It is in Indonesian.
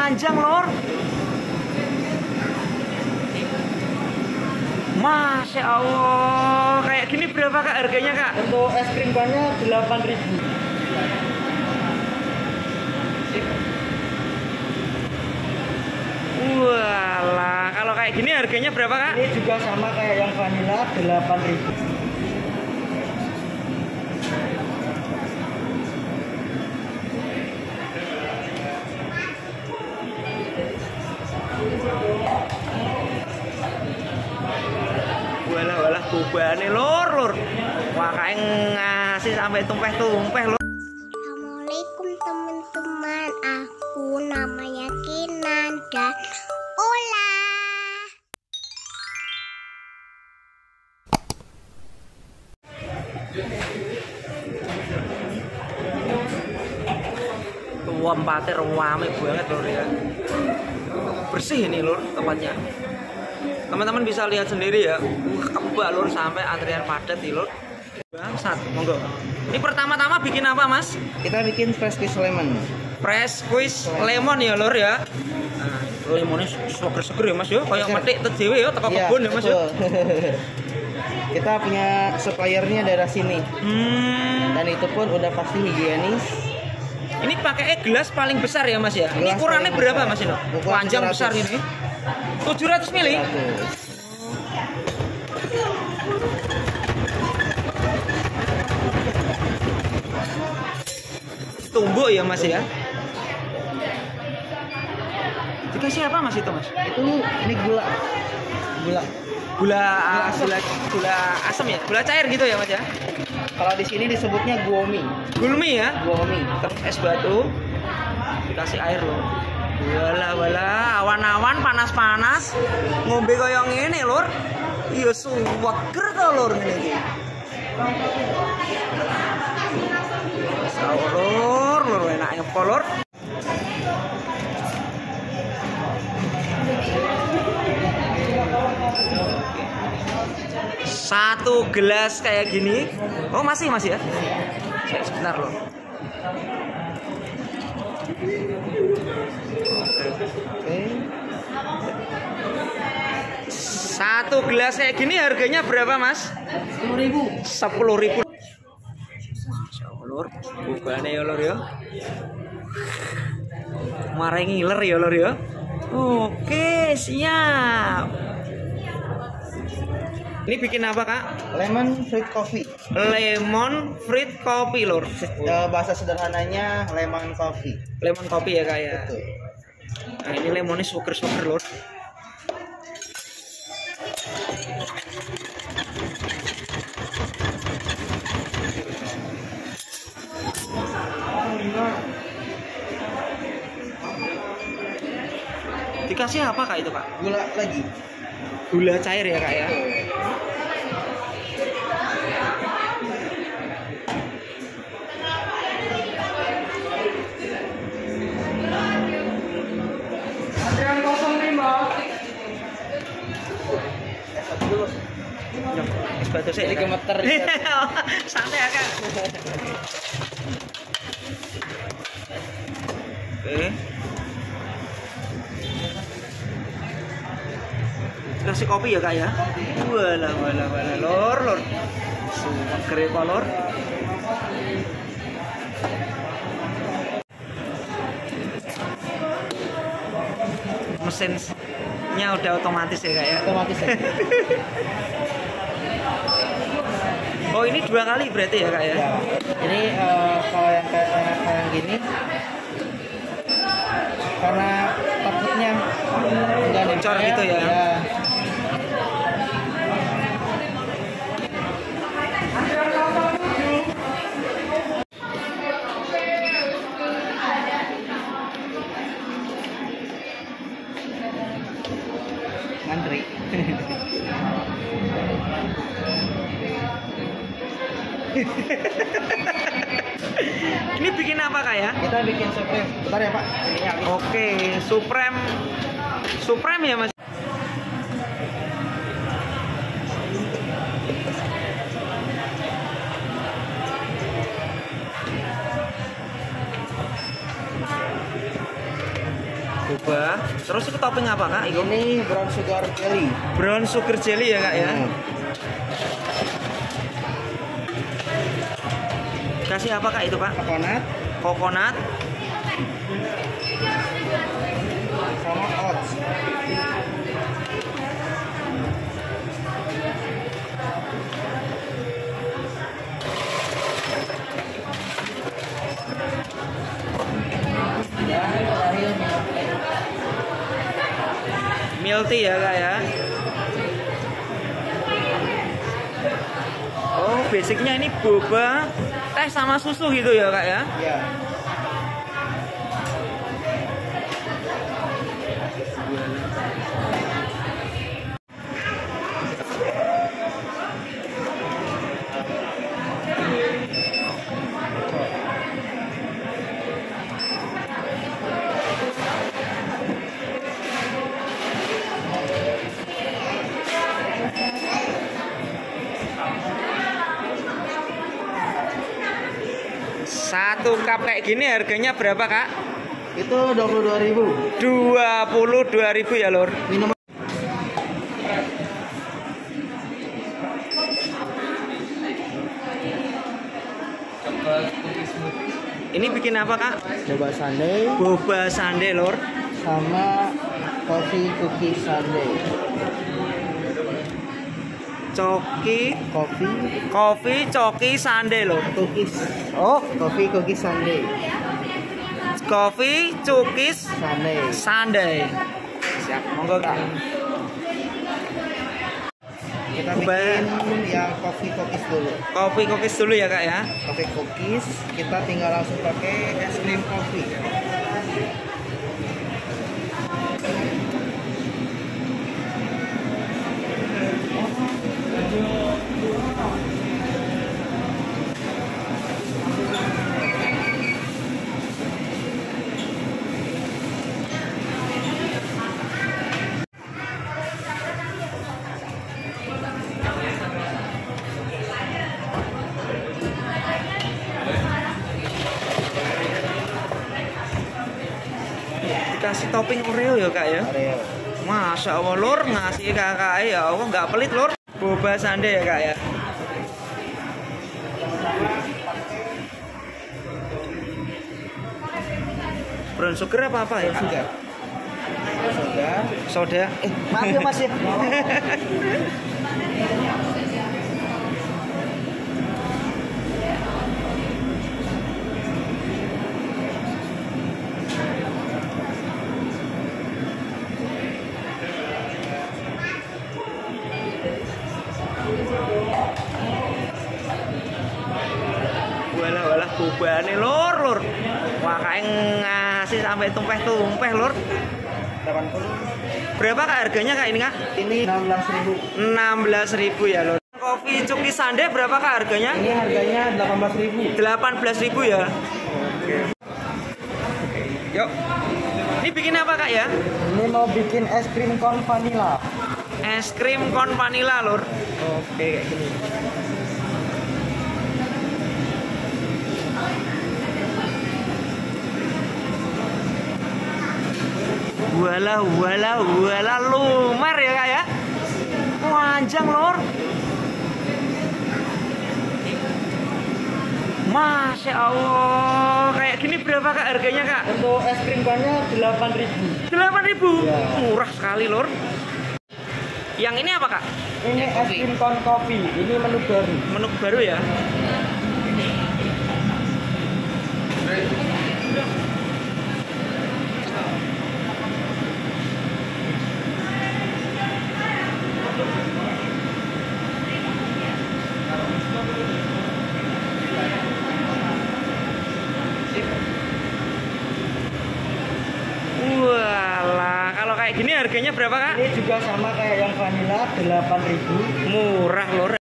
panjang lor. Masya Allah, kayak gini berapa kak harganya kak? Untuk es krim bannya 8.000. Walah, kalau kayak gini harganya berapa kak? Ini juga sama kayak yang vanilla 8.000. Walah bubane lor. Wah kayak ngasih sampai tumpeh lor. Assalamualaikum teman-teman, aku namanya Kinan dan Ola. Tua empatnya rame banget lor ya. Bersih ini lor tempatnya. Teman-teman bisa lihat sendiri ya. Kebak lor sampai antrian padat nih lor. Bangsat, monggo. Ini pertama-tama bikin apa mas? Kita bikin fresh squeeze lemon. Fresh squeeze lemon ya lor ya. Nah, lemonnya seger-seger ya mas ya. Kayak metik tedewe ya, teko kebun ya mas ya. Kita punya suppliernya daerah sini. Dan itu pun udah pasti higienis. Ini pakai gelas paling besar ya mas ya. Ini Gelas ukurannya paling berapa besar. mas ini? Ukuran Panjang 700. besar ini. 700 mili. Tumbuk ya mas ya. Dikasih apa mas itu mas? Itu ini gula. Gula asam ya? Gula cair gitu ya mas ya? Kalau di sini disebutnya guomi. Gulmi ya? Guomi. Terus es batu. Dikasih air loh. Wala awan-awan panas-panas. Ngombe koyo ngene lur. Iya suweger to lur ngene iki. Lur enak apa lur? Satu gelas kayak gini. Oh masih ya? Sebentar loh. Satu gelas kayak gini harganya berapa mas? 10.000. 10.000. Lur, bukane ya lur ya. Marai ngiler ya lur ya. Oke, siap. Ini bikin apa kak? Lemon fruit coffee. Lemon fruit coffee lur. Bahasa sederhananya lemon coffee. Lemon coffee ya kak ya. Betul. Nah ini lemonnya suker lur. Dikasih apa kak itu kak? Gula lagi. Gula cair ya kak ya. Antrian 05. Es batu sih. Jadi gemeter. Santai ya kak. Oke. Kasih kopi ya kak ya. Walah lor. Suker ya lor. Mesinnya udah otomatis ya kak ya. Otomatis ya. Oh ini 2 kali berarti ya kak ya. Ya. Ini kalau yang kayak gini karena takutnya nggak bocor nempel, gitu ya. Ngantri. Ini bikin apa kak ya? Kita bikin supreme. Bentar ya pak. Ininya habis. Oke, supreme ya mas. boba. Terus itu topping apa kak? Ini brown sugar jelly. Brown sugar jelly ya kak ya. Kasih apa kak itu pak? Coconut sama oats. milk tea ya kak ya. Oh basicnya ini boba, teh sama susu gitu ya kak ya. Iya. Satu cup kayak gini harganya berapa kak? Itu 22.000. 22.000 ya lor. Minum. Ini bikin apa kak? Boba sundae Boba sundae lor. sama coffee cookie sundae. Coffee coki sundae lor. Cookies. Oh, coffee cookie sundae. Coffee cookies sundae. Siap, monggo kak. Kita bikin yang coffee cookies dulu. Coffee cookies dulu ya kak ya. Coffee cookies kita tinggal langsung pakai es krim coffee. Dikasih topping Oreo ya kak ya. Oreo. Masya Allah lor, ngasih kakak ya Allah nggak pelit lor. Boba sundae ya kak ya. Brown sugar apa ya? Soda. Maaf ya mas ya. Walah boba nih lor. Wah kayak ngasih sampai tumpeh lor. 80. Berapa kak harganya kak ini kak? Ini 16.000. 16.000 ya lor. Coffee cookie sundae berapa kak harganya? Ini harganya 18.000. 18.000 ya. Oke. Yuk. Ini bikin apa kak ya? Ini mau bikin es krim kon vanilla. Es krim kon vanilla lor. Oke, kayak gini. Walah lumer ya kak ya. Panjang lor. Masya Allah. Kayak gini berapa kak harganya kak? Untuk es krim bannya 8.000. 8.000? Ya. Murah sekali lor. Yang ini apa kak? Ini es krim kon kopi. Ini menu baru. Menu baru ya. Walah, kalau kayak gini harganya berapa kak? Ini juga sama kayak yang vanilla 8.000. Murah lor.